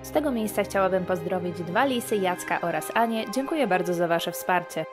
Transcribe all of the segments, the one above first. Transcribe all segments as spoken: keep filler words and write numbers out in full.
Z tego miejsca chciałabym pozdrowić dwa lisy, Jacka oraz Anię. Dziękuję bardzo za Wasze wsparcie.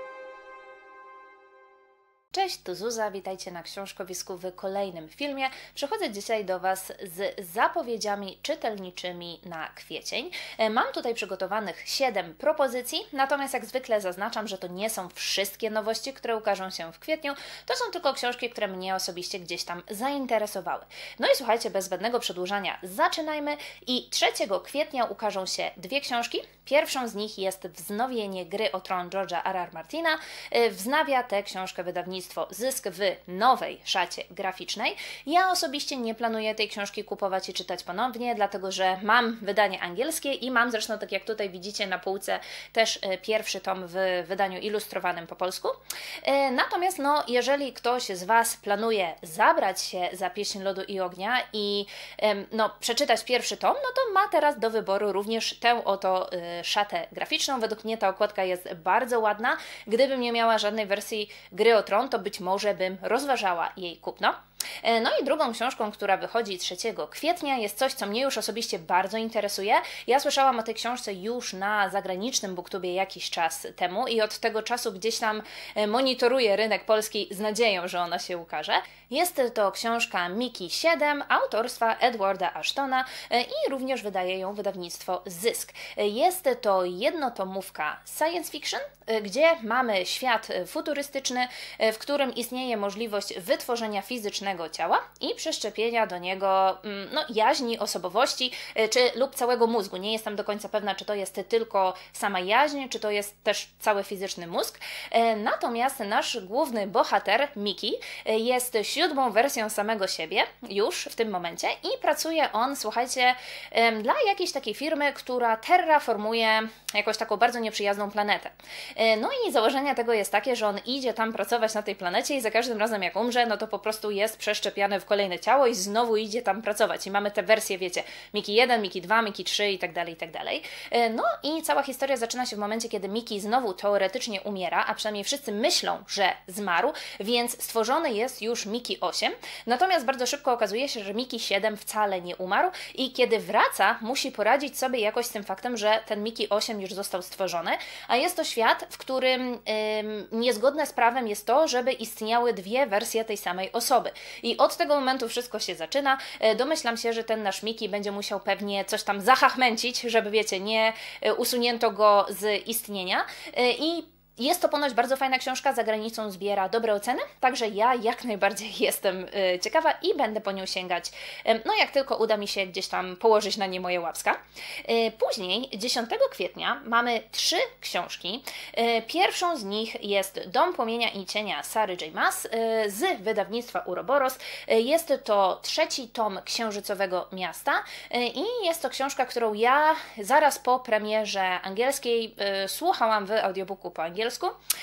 Cześć, tu Zuza, witajcie na książkowisku w kolejnym filmie. Przychodzę dzisiaj do Was z zapowiedziami czytelniczymi na kwiecień. Mam tutaj przygotowanych siedem propozycji, natomiast jak zwykle zaznaczam, że to nie są wszystkie nowości, które ukażą się w kwietniu. To są tylko książki, które mnie osobiście gdzieś tam zainteresowały. No i słuchajcie, bez zbędnego przedłużania zaczynajmy i trzeciego kwietnia ukażą się dwie książki. Pierwszą z nich jest wznowienie Gry o Tron George'a R R. Martina. Wznawia tę książkę wydawnictwo Zysk w nowej szacie graficznej. Ja osobiście nie planuję tej książki kupować i czytać ponownie, dlatego że mam wydanie angielskie i mam zresztą, tak jak tutaj widzicie na półce, też pierwszy tom w wydaniu ilustrowanym po polsku. Natomiast no, jeżeli ktoś z Was planuje zabrać się za Pieśń Lodu i Ognia i no, przeczytać pierwszy tom, no to ma teraz do wyboru również tę oto szatę graficzną. Według mnie ta okładka jest bardzo ładna. Gdybym nie miała żadnej wersji Gry o Tron, to być może bym rozważała jej kupno. No i drugą książką, która wychodzi trzeciego kwietnia, jest coś, co mnie już osobiście bardzo interesuje. Ja słyszałam o tej książce już na zagranicznym booktubie jakiś czas temu i od tego czasu gdzieś tam monitoruję rynek polski z nadzieją, że ona się ukaże. Jest to książka Mickey siedem autorstwa Edwarda Ashtona i również wydaje ją wydawnictwo Zysk. Jest to jednotomówka science fiction, gdzie mamy świat futurystyczny, w którym istnieje możliwość wytworzenia fizycznego ciała i przeszczepienia do niego no, jaźni, osobowości czy lub całego mózgu. Nie jestem do końca pewna, czy to jest tylko sama jaźń, czy to jest też cały fizyczny mózg. Natomiast nasz główny bohater, Mickey, jest siódmą wersją samego siebie już w tym momencie i pracuje on, słuchajcie, dla jakiejś takiej firmy, która terraformuje jakąś taką bardzo nieprzyjazną planetę. No i założenie tego jest takie, że on idzie tam pracować na tej planecie i za każdym razem jak umrze, no to po prostu jest przeszczepiany w kolejne ciało i znowu idzie tam pracować. I mamy te wersje, wiecie, Mickey jeden, Mickey dwa, Mickey trzy i tak dalej, i tak dalej. No i cała historia zaczyna się w momencie, kiedy Mickey znowu teoretycznie umiera, a przynajmniej wszyscy myślą, że zmarł, więc stworzony jest już Mickey osiem. Natomiast bardzo szybko okazuje się, że Mickey siedem wcale nie umarł i kiedy wraca, musi poradzić sobie jakoś z tym faktem, że ten Mickey osiem już został stworzony, a jest to świat, w którym ym, niezgodne z prawem jest to, żeby istniały dwie wersje tej samej osoby. I od tego momentu wszystko się zaczyna. Domyślam się, że ten nasz Mickey będzie musiał pewnie coś tam zachachmęcić, żeby wiecie, nie usunięto go z istnienia. I jest to ponoć bardzo fajna książka, za granicą zbiera dobre oceny, także ja jak najbardziej jestem y, ciekawa i będę po nią sięgać, y, no jak tylko uda mi się gdzieś tam położyć na nie moje łapska. Y, później, dziesiątego kwietnia, mamy trzy książki. Y, pierwszą z nich jest Dom Płomienia i Cienia Sary J. Maas y, z wydawnictwa Uroboros. Y, jest to trzeci tom Księżycowego Miasta y, i jest to książka, którą ja zaraz po premierze angielskiej y, słuchałam w audiobooku po angielsku.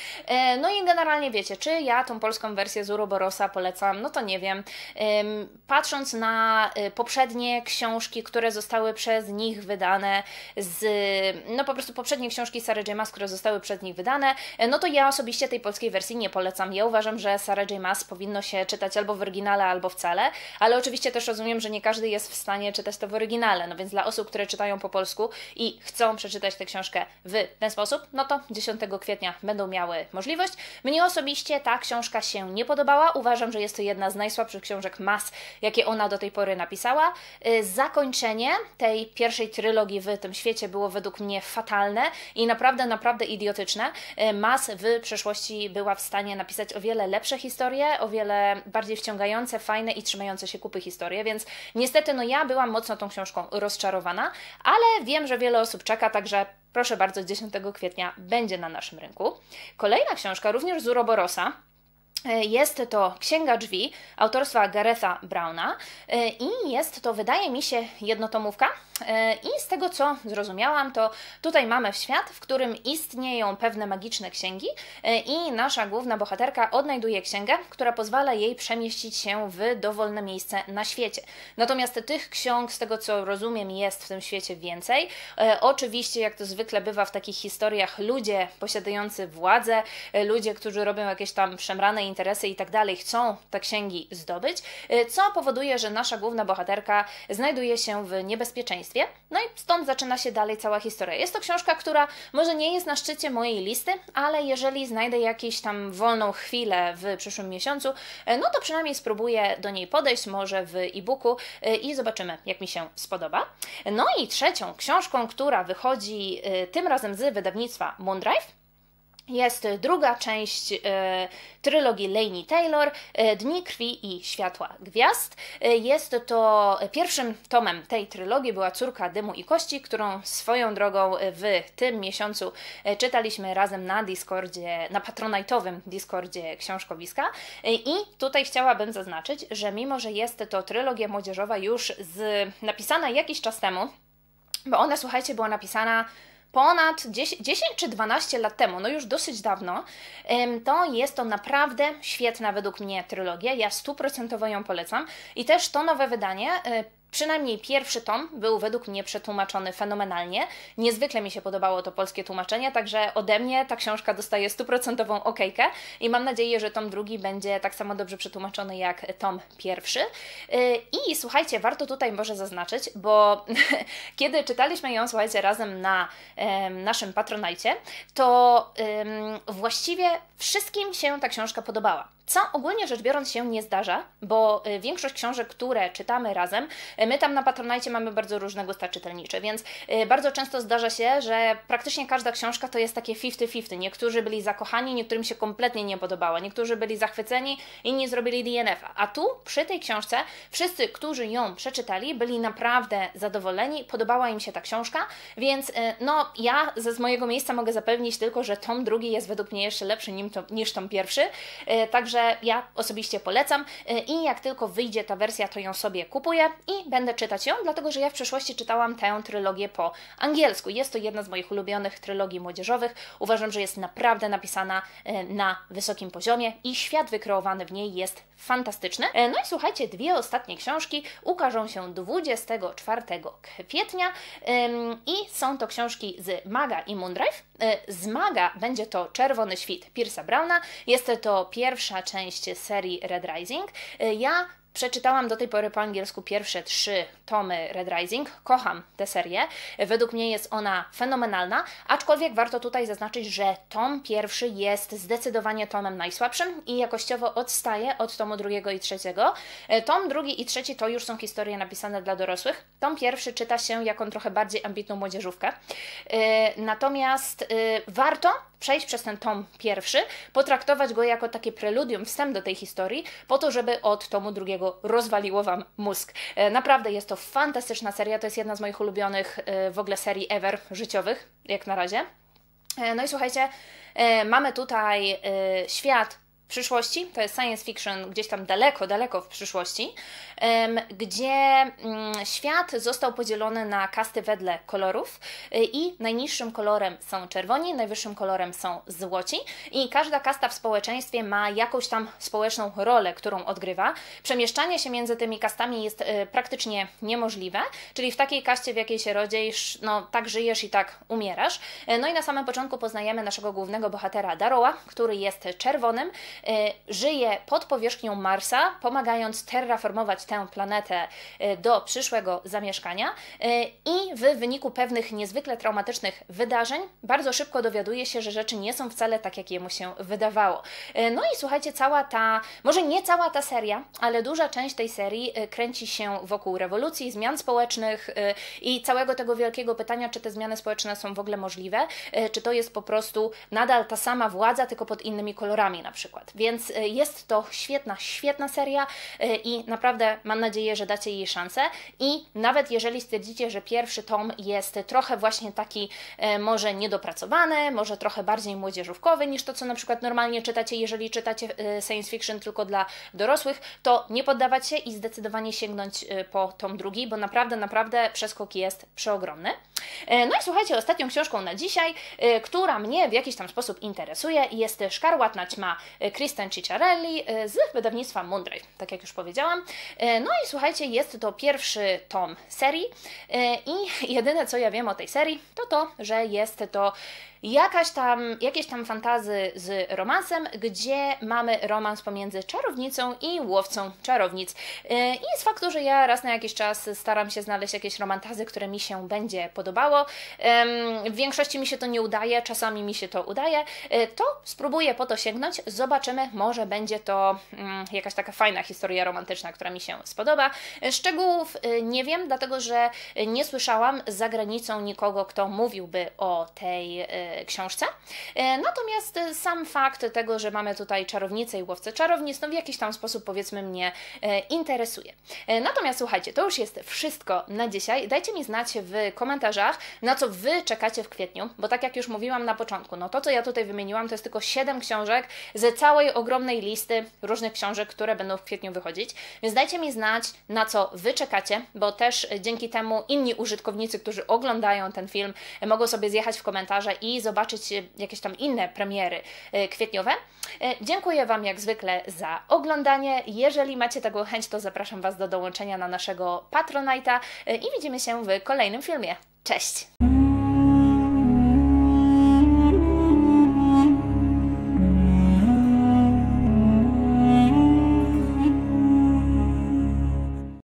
No i generalnie wiecie, czy ja tą polską wersję z Uroborosa polecam, no to nie wiem. Patrząc na poprzednie książki, które zostały przez nich wydane, z, no po prostu poprzednie książki Sary J. Maas, które zostały przez nich wydane, no to ja osobiście tej polskiej wersji nie polecam. Ja uważam, że Sarę J. Maas powinno się czytać albo w oryginale, albo wcale, ale oczywiście też rozumiem, że nie każdy jest w stanie czytać to w oryginale, no więc dla osób, które czytają po polsku i chcą przeczytać tę książkę w ten sposób, no to dziesiątego kwietnia będą miały możliwość. Mnie osobiście ta książka się nie podobała. Uważam, że jest to jedna z najsłabszych książek Maas, jakie ona do tej pory napisała. Zakończenie tej pierwszej trylogii w tym świecie było według mnie fatalne i naprawdę, naprawdę idiotyczne. Maas w przeszłości była w stanie napisać o wiele lepsze historie, o wiele bardziej wciągające, fajne i trzymające się kupy historie, więc niestety no ja byłam mocno tą książką rozczarowana, ale wiem, że wiele osób czeka, także proszę bardzo, dziesiątego kwietnia będzie na naszym rynku. Kolejna książka, również z Uroborosa, Jest to Księga Drzwi autorstwa Garetha Browna i jest to, wydaje mi się, jednotomówka. I z tego, co zrozumiałam, to tutaj mamy świat, w którym istnieją pewne magiczne księgi i nasza główna bohaterka odnajduje księgę, która pozwala jej przemieścić się w dowolne miejsce na świecie. Natomiast tych ksiąg, z tego co rozumiem, jest w tym świecie więcej. Oczywiście, jak to zwykle bywa w takich historiach, ludzie posiadający władzę, ludzie, którzy robią jakieś tam szemrane interesy i tak dalej chcą te księgi zdobyć, co powoduje, że nasza główna bohaterka znajduje się w niebezpieczeństwie. No i stąd zaczyna się dalej cała historia. Jest to książka, która może nie jest na szczycie mojej listy, ale jeżeli znajdę jakąś tam wolną chwilę w przyszłym miesiącu, no to przynajmniej spróbuję do niej podejść, może w e-booku i zobaczymy, jak mi się spodoba. No i trzecią książką, która wychodzi tym razem z wydawnictwa Moondrive, jest druga część e, trylogii Laini Taylor, e, Dni krwi i światła gwiazd. E, jest to pierwszym tomem tej trylogii, była Córka dymu i kości, którą swoją drogą w tym miesiącu e, czytaliśmy razem na Discordzie, na patronajtowym Discordzie książkowiska. E, I tutaj chciałabym zaznaczyć, że mimo, że jest to trylogia młodzieżowa już z, napisana jakiś czas temu, bo ona, słuchajcie, była napisana ponad dziesięć czy dwanaście lat temu, no już dosyć dawno, to jest to naprawdę świetna według mnie trylogia. Ja stuprocentowo ją polecam i też to nowe wydanie, przynajmniej pierwszy tom, był według mnie przetłumaczony fenomenalnie. Niezwykle mi się podobało to polskie tłumaczenie, także ode mnie ta książka dostaje stuprocentową okejkę i mam nadzieję, że tom drugi będzie tak samo dobrze przetłumaczony jak tom pierwszy. I słuchajcie, warto tutaj może zaznaczyć, bo kiedy czytaliśmy ją, słuchajcie, razem na um, naszym Patronajcie, to um, właściwie wszystkim się ta książka podobała. Co ogólnie rzecz biorąc się nie zdarza, bo większość książek, które czytamy razem, my tam na Patronajcie mamy bardzo różne gusta czytelnicze, więc bardzo często zdarza się, że praktycznie każda książka to jest takie fifty fifty. Niektórzy byli zakochani, niektórym się kompletnie nie podobała, niektórzy byli zachwyceni, inni zrobili D N F-a. A tu, przy tej książce, wszyscy, którzy ją przeczytali, byli naprawdę zadowoleni, podobała im się ta książka, więc no ja ze z mojego miejsca mogę zapewnić tylko, że tom drugi jest według mnie jeszcze lepszy niż tom pierwszy, także ja osobiście polecam i jak tylko wyjdzie ta wersja, to ją sobie kupuję i będę czytać ją, dlatego że ja w przeszłości czytałam tę trylogię po angielsku. Jest to jedna z moich ulubionych trylogii młodzieżowych. Uważam, że jest naprawdę napisana na wysokim poziomie i świat wykreowany w niej jest fantastyczny. No i słuchajcie, dwie ostatnie książki ukażą się dwudziestego czwartego kwietnia i są to książki z Maga i Moondrive. Z Maga będzie to Czerwony świt Pierce'a Browna. Jest to pierwsza część serii Red Rising. Ja przeczytałam do tej pory po angielsku pierwsze trzy tomy Red Rising. Kocham tę serię. Według mnie jest ona fenomenalna, aczkolwiek warto tutaj zaznaczyć, że tom pierwszy jest zdecydowanie tomem najsłabszym i jakościowo odstaje od tomu drugiego i trzeciego. Tom drugi i trzeci to już są historie napisane dla dorosłych. Tom pierwszy czyta się jako trochę bardziej ambitną młodzieżówkę. Natomiast warto przejść przez ten tom pierwszy, potraktować go jako takie preludium, wstęp do tej historii, po to, żeby od tomu drugiego rozwaliło Wam mózg. Naprawdę jest to fantastyczna seria, to jest jedna z moich ulubionych w ogóle serii ever życiowych, jak na razie. No i słuchajcie, mamy tutaj świat w przyszłości, to jest science fiction gdzieś tam daleko, daleko w przyszłości, gdzie świat został podzielony na kasty wedle kolorów i najniższym kolorem są czerwoni, najwyższym kolorem są złoci i każda kasta w społeczeństwie ma jakąś tam społeczną rolę, którą odgrywa. Przemieszczanie się między tymi kastami jest praktycznie niemożliwe, czyli w takiej kaście, w jakiej się rodzisz, no tak żyjesz i tak umierasz. No i na samym początku poznajemy naszego głównego bohatera Darrowa, który jest czerwonym, żyje pod powierzchnią Marsa, pomagając terraformować tę planetę do przyszłego zamieszkania i w wyniku pewnych niezwykle traumatycznych wydarzeń bardzo szybko dowiaduje się, że rzeczy nie są wcale tak, jak jemu się wydawało. No i słuchajcie, cała ta, może nie cała ta seria, ale duża część tej serii kręci się wokół rewolucji, zmian społecznych i całego tego wielkiego pytania, czy te zmiany społeczne są w ogóle możliwe, czy to jest po prostu nadal ta sama władza, tylko pod innymi kolorami na przykład. Więc jest to świetna, świetna seria i naprawdę mam nadzieję, że dacie jej szansę i nawet jeżeli stwierdzicie, że pierwszy tom jest trochę właśnie taki może niedopracowany, może trochę bardziej młodzieżówkowy niż to, co na przykład normalnie czytacie, jeżeli czytacie science fiction tylko dla dorosłych, to nie poddawać się i zdecydowanie sięgnąć po tom drugi, bo naprawdę, naprawdę przeskok jest przeogromny. No i słuchajcie, ostatnią książką na dzisiaj, która mnie w jakiś tam sposób interesuje, jest Szkarłatna Ćma Kristen Cicciarelli z wydawnictwa Moondrave, tak jak już powiedziałam. No i słuchajcie, jest to pierwszy tom serii i jedyne co ja wiem o tej serii, to to, że jest to jakaś tam, jakieś tam fantazy z romansem, gdzie mamy romans pomiędzy czarownicą i łowcą czarownic. I z faktu, że ja raz na jakiś czas staram się znaleźć jakieś romantazy, które mi się będzie podobało. W większości mi się to nie udaje, czasami mi się to udaje, to spróbuję po to sięgnąć, zobaczymy, może będzie to jakaś taka fajna historia romantyczna, która mi się spodoba. Szczegółów nie wiem, dlatego że nie słyszałam za granicą nikogo, kto mówiłby o tej książce. Natomiast sam fakt tego, że mamy tutaj czarownicę i łowcę czarownic, no w jakiś tam sposób powiedzmy mnie interesuje. Natomiast słuchajcie, to już jest wszystko na dzisiaj. Dajcie mi znać w komentarzach, na co Wy czekacie w kwietniu, bo tak jak już mówiłam na początku, no to co ja tutaj wymieniłam, to jest tylko siedem książek z całej ogromnej listy różnych książek, które będą w kwietniu wychodzić, więc dajcie mi znać, na co Wy czekacie, bo też dzięki temu inni użytkownicy, którzy oglądają ten film, mogą sobie zjechać w komentarze i zobaczyć jakieś tam inne premiery kwietniowe. Dziękuję Wam jak zwykle za oglądanie. Jeżeli macie taką chęć, to zapraszam Was do dołączenia na naszego Patronite'a i widzimy się w kolejnym filmie. Cześć!